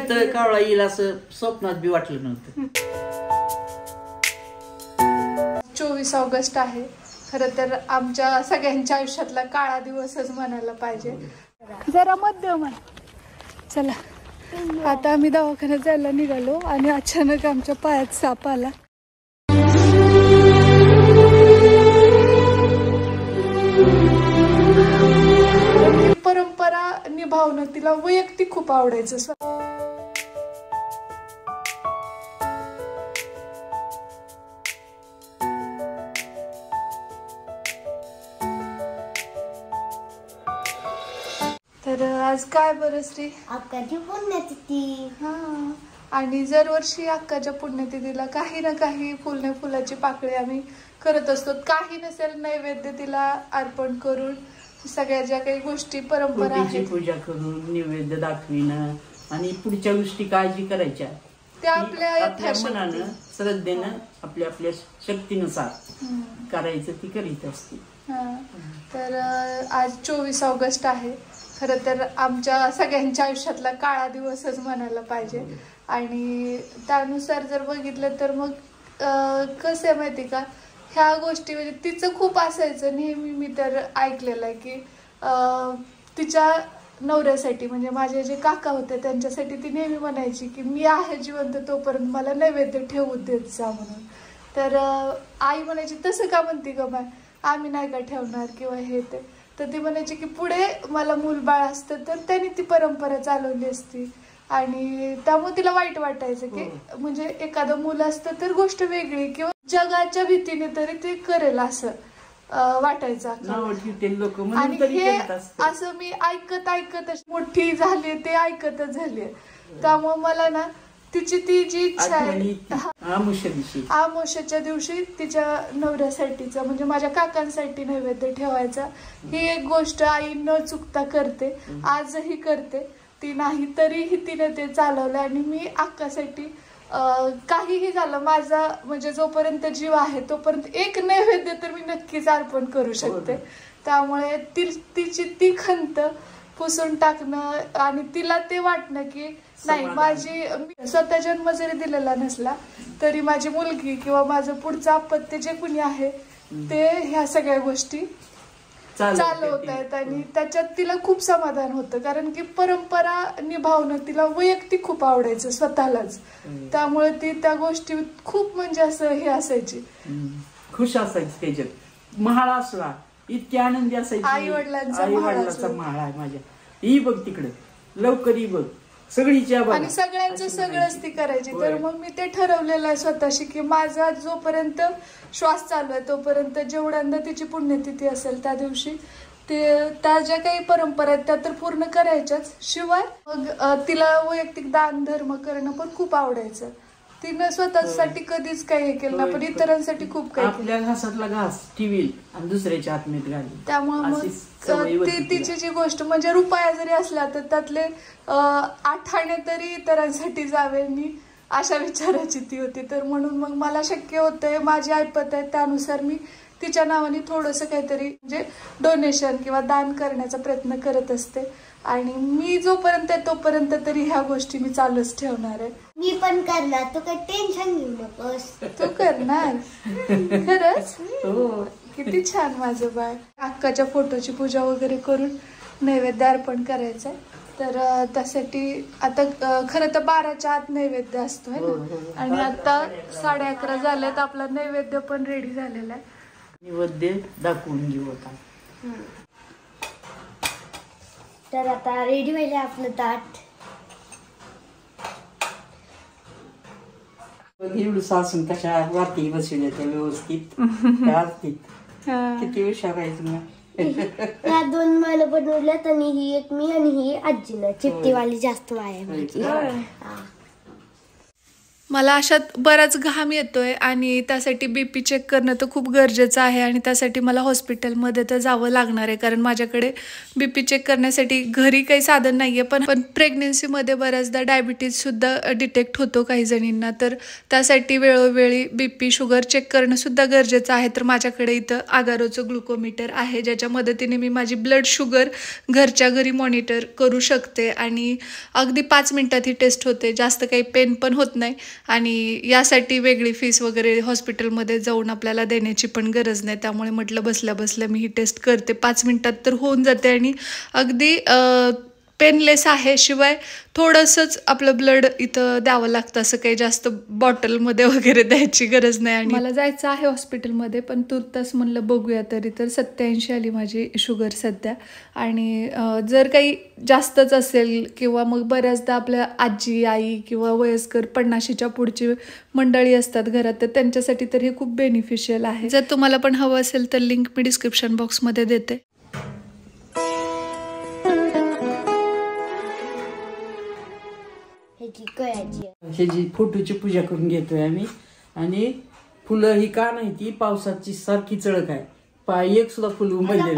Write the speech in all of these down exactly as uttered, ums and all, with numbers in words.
इथं कावळा येईल असं स्वप्नात बी वाटलं नव्हतं. चोवीस ऑगस्ट आहे. खरं तर आमच्या सगळ्यांच्या आयुष्यातला काळा दिवसच म्हणायला पाहिजे. जरा मध्यम आहे. चला आता आम्ही दवाखान्यात जायला निघालो आणि अचानक आमच्या पायात साप आला. परंपरा निभावणं तिला वैयक्तिक खूप आवडायचं. तर आज काय बरं श्री अक्काची पुण्यतिथी. हा आणि दरवर्षी अक्काच्या पुण्यतिथीला काही ना काही फुलने फुलाची पाकळी आम्ही करत असतो. काही नसेल नैवेद्य तिला अर्पण करून सगळ्या ज्या काही गोष्टी परंपरा आहेत पूजा करून नैवेद्य दाखविणं आणि पुढच्या गोष्टी काळजी करायच्या त्या आपल्या मनानं श्रद्धेनं आपल्या आपल्या शक्तीनुसार करायचं ती करीत असते. तर आज चोवीस ऑगस्ट आहे. खरं तर आमच्या सगळ्यांच्या आयुष्यातला काळा दिवसच म्हणायला पाहिजे. आणि त्यानुसार जर बघितलं तर मग कसं आहे माहिती का, ह्या गोष्टी म्हणजे तिचं खूप असायचं नेहमी. मी तर ऐकलेलं आहे की तिच्या नवऱ्यासाठी म्हणजे माझे जे काका होते त्यांच्यासाठी ती नेहमी म्हणायची की मी आहे जिवंत तोपर्यंत मला नैवेद्य ठेवू देत जा म्हणून. तर आई म्हणायची तसं का म्हणते ग बाय, आम्ही नाही का ठेवणार किंवा हे ते. तर ती म्हणायची की पुढे मला मूल बाळ असतं तर त्यांनी ती परंपरा चालवली असती. आणि त्यामुळे तिला वाईट वाटायचं की म्हणजे एखादं मुलं असतं तर गोष्ट वेगळी किंवा जगाच्या भीतीने तरी ते करेल असं वाटायचं. आणि हे असं मी ऐकत ऐकत मोठी झाली ते ऐकतच झाली. त्यामुळे मला ना तिची ती जी इच्छा आहे आमोशाच्या दिवशी तिच्या नवऱ्यासाठीचा म्हणजे माझ्या काकांसाठी नैवेद्य ठेवायचा ही एक गोष्ट आई न चुकता करते. आजही करते ती. नाही तरीही तिने ते चालवलं. आणि मी अक्कासाठी काहीही झालं माझा म्हणजे जोपर्यंत जीव आहे तोपर्यंत एक नैवेद्य तर मी नक्कीच अर्पण करू शकते. त्यामुळे ती तिची ती खंत पुसून टाकणं आणि तिला ते वाटणं की नाही माझी स्वतः जन्म जरी दिलेला नसला तरी माझी मुलगी किंवा माझं पुढचं अपत्य जे कुणी आहे ते ह्या सगळ्या गोष्टी चालवत आहेत. आणि त्याच्यात तिला खूप समाधान होतं कारण की परंपरा निभावणं तिला वैयक्तिक खूप आवडायचं स्वतःलाच. त्यामुळे ती त्या गोष्टी खूप म्हणजे असं हे असायची, खुश असायची. त्याच्यात महाळा असला इतकी आनंदी असायची. आई वडिलांचा आई वडिलांचा महाळा आहे माझ्या. ही बघ तिकडे लवकर ही बघ सगळीच्या आणि सगळ्यांचं सगळंच ती करायची. तर मग मी ते ठरवलेलं आहे स्वतःशी की माझा जोपर्यंत श्वास चालू आहे तोपर्यंत जेवढ्यांदा तिची पुण्यतिथी असेल त्या दिवशी ते त्या ज्या काही परंपरा आहेत त्या तर पूर्ण करायच्याच. शिवाय मग तिला वैयक्तिक दान धर्म करणं पण खूप आवडायचं. तिनं स्वतःसाठी कधीच काही हे केलं ना पण इतरांसाठी खूप काही आपल्या घासातला घास ठेवील आणि दुसऱ्याच्या आत्मेत घाली. त्यामुळे मग ती तिची जी गोष्ट म्हणजे रुपया जरी असला तर त्यातले आठाणे तरी इतरांसाठी जावे मी अशा विचाराची ती होती. तर म्हणून मग मला शक्य होतंय माझी ऐपत आहे त्यानुसार मी तिच्या नावाने थोडंसं काहीतरी म्हणजे डोनेशन किंवा दान करण्याचा प्रयत्न करत असते. आणि मी जोपर्यंत आहे तोपर्यंत तरी ह्या गोष्टी मी चालूच ठेवणार आहे. मी पण करणार, तू काही टेन्शन घेऊ नकोस. तू करणार खरंच. किती छान माझं बाळ. अक्काच्या फोटोची पूजा वगैरे करून नैवेद्य अर्पण करायचंय. तर त्यासाठी आता खरं तर बाराच्या आत नैवेद्य असतोय ना. आणि आता साडे अकरा झाल्यात आपला नैवेद्य पण रेडी झालेला आहे. नैवेद्य दाखवून घेऊ आता. तर आता रेडी व्हायला आपलं ताट. एवढं सासून कशा वाटी बसवल्या त्या व्यवस्थित किती हुशार आहे तुम्ही. या दोन मला बनवल्यात आणि ही एक मी आणि ही आजीला चिपटीवाली जास्त माया माझी. मला अशात बराच घाम येतोय आणि त्यासाठी बी पी चेक करणं तर खूप गरजेचं आहे आणि त्यासाठी मला हॉस्पिटलमध्ये तर जावं लागणार आहे, कारण माझ्याकडे बी पी चेक करण्यासाठी घरी काही साधन नाही आहे. पण पण प्रेग्नेन्सीमध्ये बऱ्याचदा डायबिटीजसुद्धा डिटेक्ट होतो काही जणींना, तर त्यासाठी वेळोवेळी बी पी शुगर चेक करणंसुद्धा गरजेचं आहे. तर माझ्याकडे इथं आगारोचं ग्लुकोमीटर आहे, ज्याच्या मदतीने मी माझी ब्लड शुगर घरच्या घरी मॉनिटर करू शकते आणि अगदी पाच मिनिटात ही टेस्ट होते. जास्त काही पेन पण होत नाही आणि यासाठी वेगळी फीस वगैरे हॉस्पिटलमध्ये जाऊन आपल्याला देण्याची पण गरज नाही. त्यामुळे म्हटलं बसल्या बसल्या मी ही टेस्ट करते, पाच मिनिटात तर होऊन जाते आणि अगदी पेनलेस आहे. शिवाय थोडंसंच आपलं ब्लड इथं द्यावं लागतं, असं काही जास्त बॉटलमध्ये वगैरे द्यायची गरज नाही. आणि मला जायचं आहे हॉस्पिटलमध्ये, पण तुर्तास म्हणलं बघूया तरी. तर सत्याऐंशी आली माझी शुगर सध्या आणि जर काही जास्तच असेल किंवा मग बऱ्याचदा आपल्या आजी आई किंवा वयस्कर पन्नाशीच्या पुढची मंडळी असतात घरात, तर त्यांच्यासाठी तर हे खूप बेनिफिशियल आहे. जर तुम्हाला पण हवं असेल तर लिंक मी डिस्क्रिप्शन बॉक्समध्ये देते. ह्याची फोटोची पूजा करून घेतोय आम्ही. आणि फुलं ही का नाही, ती पावसाची सारखी चळक आहे, पाय एक सुद्धा फुल उमललेलं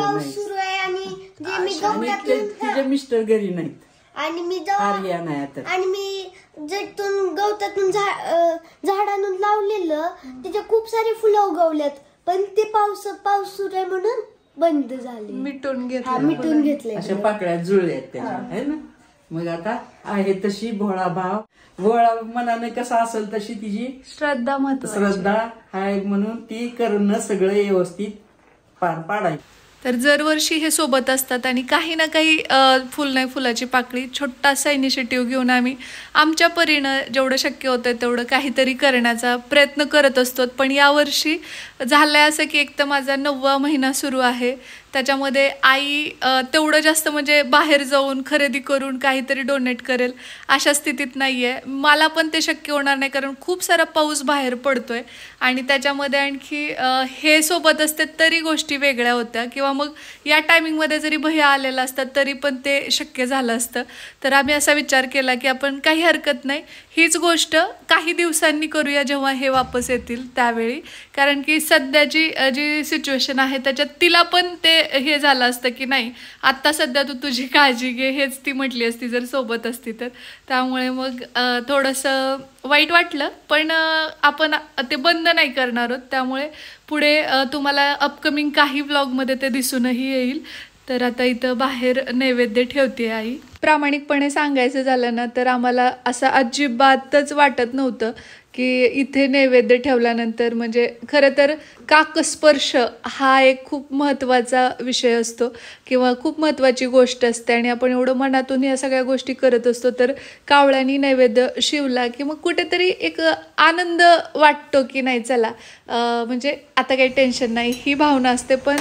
नाही. तिचे मिस्टर घरी नाहीत आणि मी आर्या नाही आता. आणि मी जैतून गवतातून झाडांतून लावलेलं त्याच्या खूप सारे फुलं उगवल्यात, पण ते पाऊस पाऊस सुरू आहे म्हणून बंद झाले, मिटून घेतले मिटून घेतले अशा पाकळ्या जुळल्यात त्याच्या, है ना. मग आता आहे तशी भोळा भाव, भोळा मनाने कसा असेल तशी तिची श्रद्धा महत्त्वाची श्रद्धा आहे, म्हणून ती करणं सगळं व्यवस्थित पार पाडायचं. तर दरवर्षी हे सोबत असतात आणि काही ना काही फुल नाही फुलाची पाकळी छोटासा इनिशिएटिव्ह घेऊन आम्ही आमच्या परीनं जेवढं शक्य होतं तेवढं काहीतरी करण्याचा प्रयत्न करत असतो. पण यावर्षी झालंय असं की एक तर माझा नववा महिना सुरू आहे, त्याच्यामध्ये आई तेवढं जास्त म्हणजे बाहेर जाऊन खरेदी करून काहीतरी डोनेट करेल अशा स्थितीत नाही आहे. मला पण ते शक्य होणार नाही, कारण खूप सारा पाऊस बाहेर पडतोय आणि त्याच्यामध्ये आणखी हे सोबत असते तरी गोष्टी वेगळ्या होत्या, किंवा मग या टायमिंगमध्ये जरी भैया आलेला असतात तरी पण ते शक्य झालं असतं. तर आम्ही असा विचार केला की आपण काही हरकत नाही, हीच गोष्ट काही दिवसांनी करूया जेव्हा हे वापस येतील त्यावेळी, कारण की सध्याची जी सिच्युएशन आहे त्याच्यात तिला पण ते हे झालं असतं की नाही आत्ता सध्या तू तुझी काळजी घे, हेच ती म्हटली असती जर सोबत असती तर. त्यामुळे मग थोडंसं वाईट वाटलं, पण आपण ते बंद नाही करणार आहोत. त्यामुळे पुढे तुम्हाला अपकमिंग काही व्लॉगमध्ये ते दिसूनही येईल. तर आता इथं बाहेर नैवेद्य ठेवते आई. प्रामाणिकपणे सांगायचं झालं ना तर आम्हाला असं अजिबातच वाटत नव्हतं की इथे नैवेद्य ठेवल्यानंतर, म्हणजे खरं तर काकस्पर्श हा एक खूप महत्त्वाचा विषय असतो किंवा खूप महत्त्वाची गोष्ट असते आणि आपण एवढं मनातून या सगळ्या गोष्टी करत असतो. तर कावळ्यानी नैवेद्य शिवला की मग कुठेतरी एक आनंद वाटतो की नाही चला म्हणजे आता काही टेन्शन नाही, ही भावना असते. पण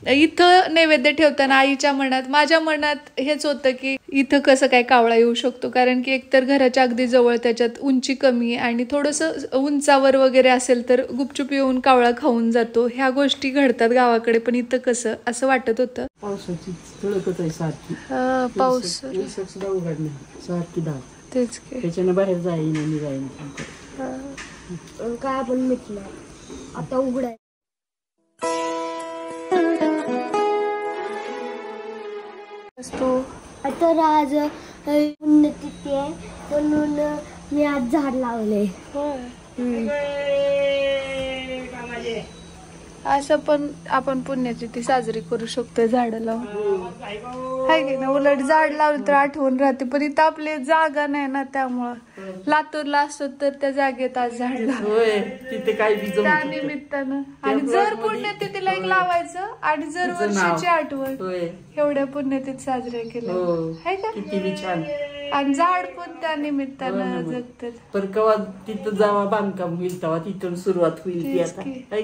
इथं नैवेद्य ठेवताना आईच्या मनात माझ्या मनात हेच होतं की इथं कसं काय कावळा येऊ शकतो, कारण की एकतर घराच्या अगदी जवळ, त्याच्यात उंची कमी आणि थोडंसं उंचावर वगैरे असेल तर गुपचूप येऊन कावळा खाऊन जातो. ह्या गोष्टी घडतात गावाकडे, पण इथं कसं असं वाटत होतं. पावसाची तळकच आहे सारखी, पाऊस सुद्धा उघड नाही सारखी धाव, तेच त्याच्यानं बाहेर जाईन आणि जाईन काय आपण म्हटलं आता उघडाय. तर आज पुण्यतिथी आहे म्हणून मी आज झाड लावले. असं पण आपण पुण्यतिथी साजरी करू शकतो झाडं लावून, हाय की ना. उलट झाड लावलं तर आठवण राहते, पण इथं आपली जागा नाही ना, त्यामुळं लातूरला असतो तर त्या जागेत आज झाड तिथे काय त्या निमित्तानं. आणि जर पुण्यतिथीला एक लावायचं आणि जर वर्षाची आठवण एवढ्या पुण्यतिथी साजऱ्या केल्या, हाय का. किती छान. आणि झाड पण त्या निमित्तानं जगतात. पण केव्हा तिथं जावा बांधकाम होईल तेव्हा तिथून सुरुवात होईल ती आता.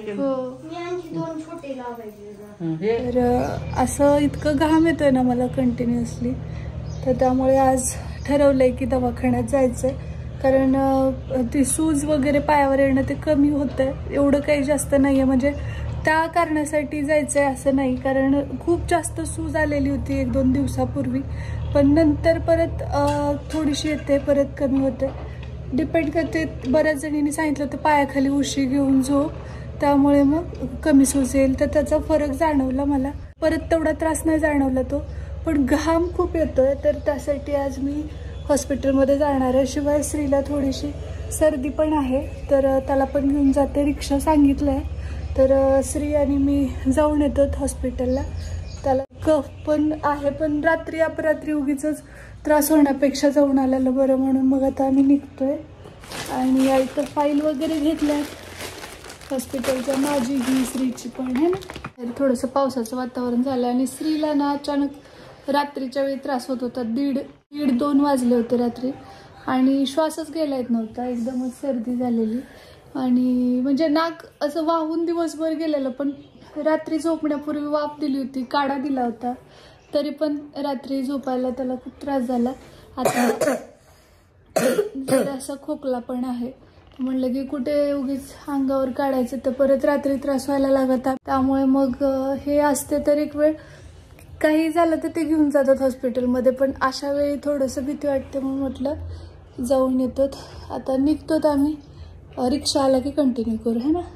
तर असं इतकं घाम येतोय ना मला कंटिन्युअसली, तर त्यामुळे आज ठरवलंय की दवाखान्यात जायचंय, कारण ती सूज वगैरे पायावर येणं ते कमी होतंय. एवढं काही जास्त नाहीये, म्हणजे त्या कारणासाठी जायचंय असं नाही, कारण खूप जास्त सूज आलेली होती एक दोन दिवसापूर्वी, पण नंतर परत थोडीशी येते परत कमी होते. डिपेंड करते. बऱ्याच जणींनी सांगितलं तर पायाखाली उशी घेऊन झोप, त्यामुळे मग कमी सुचेल. तर त्याचा फरक जाणवला मला. परत तेवढा त्रास नाही जाणवला तो, पण घाम खूप येतोय. तर त्यासाठी आज मी हॉस्पिटलमध्ये जाणार आहे. शिवाय श्रीला थोडीशी सर्दी पण आहे, तर त्याला पण घेऊन जाते. रिक्षा सांगितलं आहे, तर श्री आणि मी जाऊन येतो हॉस्पिटलला. त्याला कफ पण आहे, पण रात्री अपरात्री उगीच त्रास होण्यापेक्षा जाऊन आलेलं बरं, म्हणून मग आता आम्ही निघतोय. आणि या इथं फाईल वगैरे घेतल्या हॉस्पिटलच्या, माझी ही श्रीची पण आहे ना. थोडंसं पावसाचं वातावरण झालं आणि श्रीला ना अचानक रात्रीच्या वेळी त्रास होत होता. दीड दीड दोन वाजले होते रात्री आणि श्वासच घ्यायला येत नव्हता. एकदमच सर्दी झालेली आणि म्हणजे नाक असं वाहून दिवसभर गेलेलं, पण रात्री झोपण्यापूर्वी वाफ दिली होती, काढा दिला होता, तरी पण रात्री झोपायला त्याला खूप त्रास झाला. आता जरासा खोकला पण आहे. म्हणलं की कुठे उगीच अंगावर काढायचं तर परत रात्री त्रास व्हायला लागत. त्यामुळे मग हे असते तर एक वेळ काही झालं तर ते घेऊन जातात हॉस्पिटलमध्ये, पण अशा वेळी थोडंसं भीती वाटते, म्हणून म्हटलं जाऊन येतो. आता निघतोत आम्ही. रिक्षा आला की कंटिन्यू करू, है ना.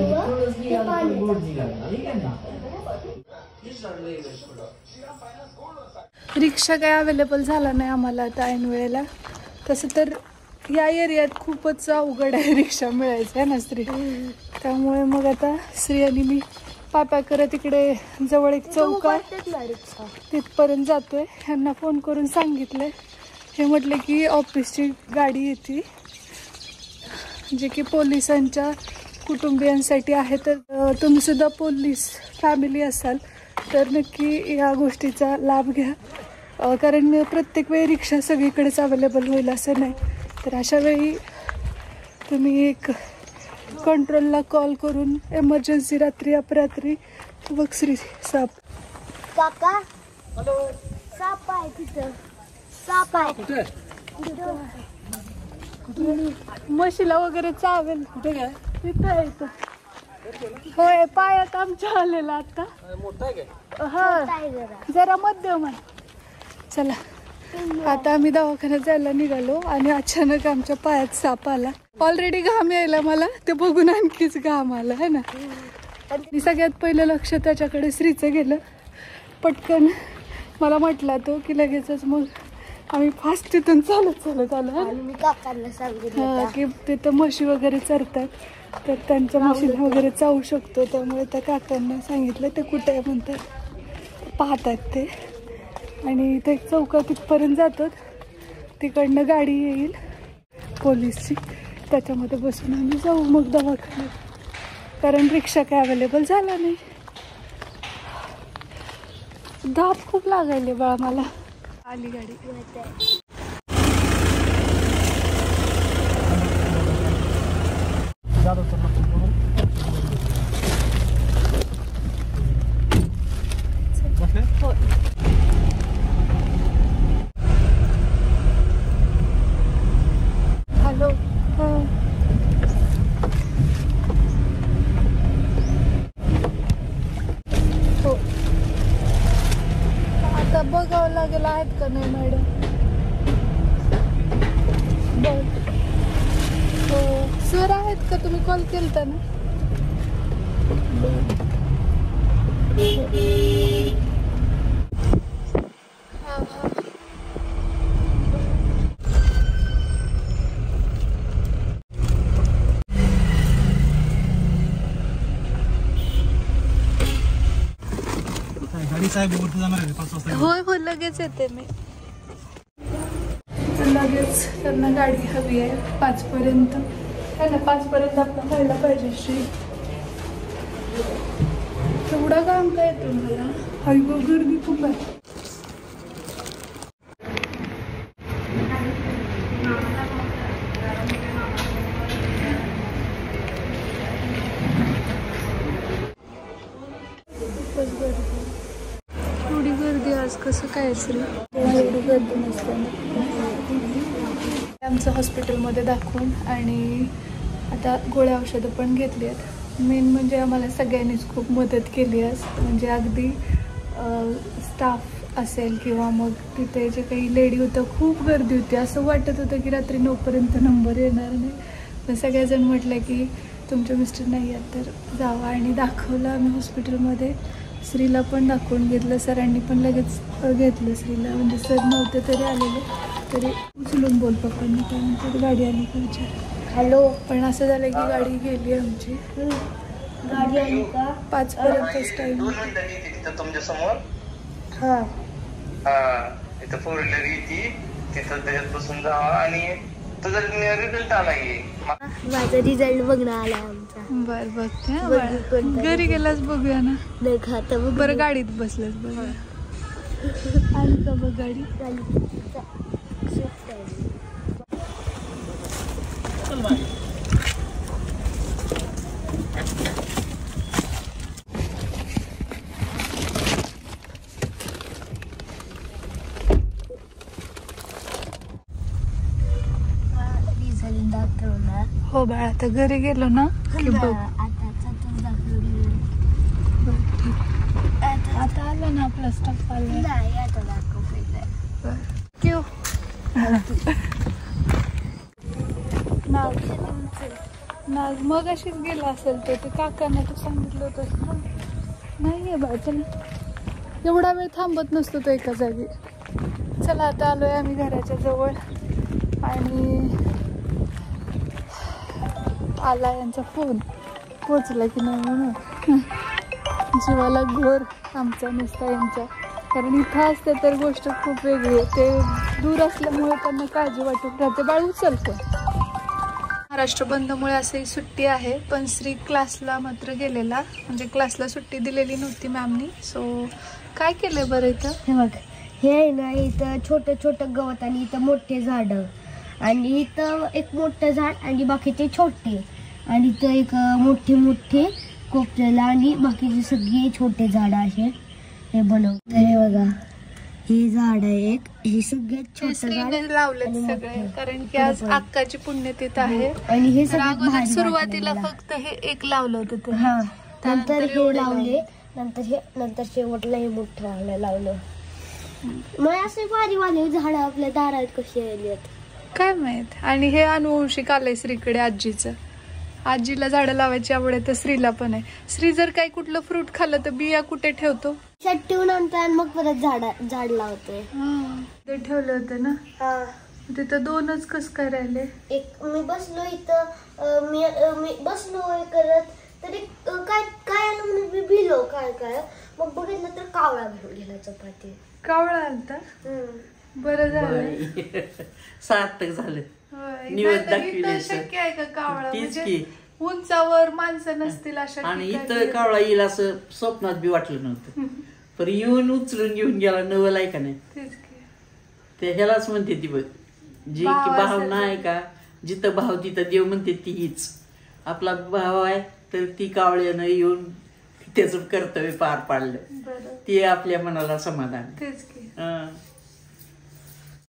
रिक्षा काय अवेलेबल झाला नाही आम्हाला आता ऐन वेळेला. तसं तर या एरियात खूपच अवघड आहे रिक्षा मिळायचं आहे ना स्त्री. त्यामुळे मग आता श्री आणि मी पापा करत इकडे जवळ एक चौक आहे तिथपर्यंत जातोय. ह्यांना फोन करून सांगितलंय. हे म्हटले की ऑफिसची गाडी येते जे की पोलिसांच्या कुटुंबियांसाठी आहे. तर तुम्ही सुद्धा पोलीस फॅमिली असाल तर नक्की या गोष्टीचा लाभ घ्या, कारण प्रत्येक वेळी रिक्षा सगळीकडेच अवेलेबल होईल असं नाही. तर अशा वेळी तुम्ही एक कंट्रोलला कॉल करून एमर्जन्सी रात्री अपरात्री बघ श्री साप. काका हॅलो, साप आहे तिथं, साप आहे. म्हशीला वगैरे चावेल. कुठे काय तिथं आहे इथं. होय, पायात आमच्या आलेला आता. हा जरा मध्यम आहे. चला आता आम्ही दवाखान्यात जायला निघालो आणि अचानक आमच्या पायात साप आला. ऑलरेडी घाम यायला मला, ते बघून आणखीच घाम आला है ना. आणि सगळ्यात पहिलं लक्ष त्याच्याकडे श्रीचं गेलं. पटकन मला म्हटला तो की लगेचच मग आम्ही फास्ट तिथून चालत चालत आलो. मी काकांना सांगितलं की तिथं म्हशी वगैरे चरतात, तर त्यांच्या म्हशीला वगैरे चावू शकतो. त्यामुळे त्या काकांना सांगितलं. ते कुठे आहे म्हणतात, पाहतात ते. आणि इथे एक चौकात तिथपर्यंत जातात. तिकडनं गाडी येईल पोलीसची, त्याच्यामध्ये बसून आम्ही जाऊ मग दवाखान्यात, कारण रिक्षा काय अवेलेबल झाला नाही. धाप खूप लागायले बाळा मला. आली गाडी. हॅलो. हो, आता बघावं लागेल आहेत का नाही मॅडम. बर हो, सर आहेत का, तुम्ही कॉल केलता ना. हा हा होय हो, लगेच येते मी. लगेच त्यांना गाडी हवी आहे पाच पर्यंत है ना. पाच पर्यंत आपण व्हायला पाहिजे श्री. तेवढा काम काय येतो मला. आई गो, गर्दी खूप आहे. एवढी गर्दी आज कसं काय श्री. एवढी गर्दी नसते. आमचं हॉस्पिटलमध्ये दाखवून आणि आता गोळ्या औषधं पण घेतली आहेत. मेन म्हणजे आम्हाला सगळ्यांनीच खूप मदत केली आज. म्हणजे अगदी स्टाफ असेल किंवा मग तिथे जे काही लेडी होतं खूप गर्दी होती. असं वाटत होतं की रात्री नऊपर्यंत नंबर येणार नाही. पण सगळेजण म्हटलं की तुमचे मिस्टर नाही आहेत तर जावा, आणि दाखवलं आम्ही हॉस्पिटलमध्ये. श्रीला पण दाखवून घेतलं. सरांनी पण लगेच घेतलं श्रीला, म्हणजे सर नव्हते तरी आलेले तरी उचलून बोल पप्पांनी काय म्हणतात गाडी आली का विचार. हॅलो. पण असं झालं की गाडी गेली आमची. गाडी आली का? पाच पर्यंतच टाइम तुमच्या समोर. हा हा इथं फोर व्हीलर येते तिथं त्याच्यात बसून जावा आणि तुझा रिझल्ट आला की माझा रिझल्ट बघणं आला आमचा. बर बघते घरी गेलास बघूया ना. नाही खाता बरं गाडीत बसलास बघूया. आली का बघ गाडी. हो बाळा, आता घरी गेलो ना की बघ. आता आलं ना आपला स्टाफ आला. क्यों नाज मग अशीच गेला असेल तर ते काकांना तू सांगितलं होतंस ना. नाही आहे बाळ, चला एवढा वेळ थांबत नसतो तो एका जागी. चला आता आलोय आम्ही घराच्या जवळ आणि आला यांचा फोन. पोचला की नाही म्हणून जीवाला घोर आमचा नुसता यांचा. कारण इथं असते तर गोष्ट खूप वेगळी आहे. ते दूर असल्यामुळे त्यांना काळजी वाटत राहते. बाळ उचल पण. महाराष्ट्र बंदमुळे असे सुट्टी आहे, पण श्री क्लासला मात्र गेलेला, म्हणजे क्लासला सुट्टी दिलेली नव्हती मॅमनी. सो काय केलंय बरं इथं. हे बघ, हे आहे ना इथं छोटं छोटं गवत आणि इथं मोठे झाडं आणि इथं एक मोठं झाड आणि बाकीचे छोटे आणि इथं एक मोठे मोठे कोपऱ्याला आणि बाकीचे सगळे छोटे झाड असे हे बनवत. हे बघा, हे झाड आहे एक, हे सगळ्यात छोटं झाड लावलेत सगळे, कारण की आज अक्काची पुण्यतिथी आहे. आणि हे सगळं सुरुवातीला फक्त हे एक लावलं होतं. हा, नंतर हे लावले, नंतर हे नंतर शेवटला हे मोठं लावलं. मग असे भारी वाले झाड आपल्या दारात कसे आलेत काय माहित. आणि हे अनुवंशिक आलंय श्रीकडे आजीचं. आजीला झाडं लावायची आवड आहे तर श्रीला पण आहे. श्री जर काही कुठलं फ्रूट खाल्लं तर बिया कुठे ठेवतो. शेत ठेवून नंतर मग परत झाड झाड लावतोय. ते ठेवलं होतं ना. हा, तिथं दोनच कस काय राहिले. एक मी बसलो इथं, मी मी बसलो करत तरी काय काय आलं म्हणून मी भिलो काय काय. मग बघितलं तर कावळा घेऊन गेला चपाती. कावळा आलता. बरं झालं. सार्थक झालं. निवड दाखविले शक्य आहे का कावळा. म्हणजे उंचावर माणसं नसतील अशा. आणि इथं कावळा येईल असं स्वप्नात बी वाटलं नव्हतं. पण येऊन उचलून घेऊन गेला. नवल आहे का नाही. ते ह्यालाच म्हणते ती बघ, जी की भावना आहे का, जिथं भाव तिथं देव म्हणते ती हीच. आपला भाव आहे तर ती कावळ्यानं येऊन त्याचं कर्तव्य पार पाडलं. ते आपल्या मनाला समाधान. तेच की. हं.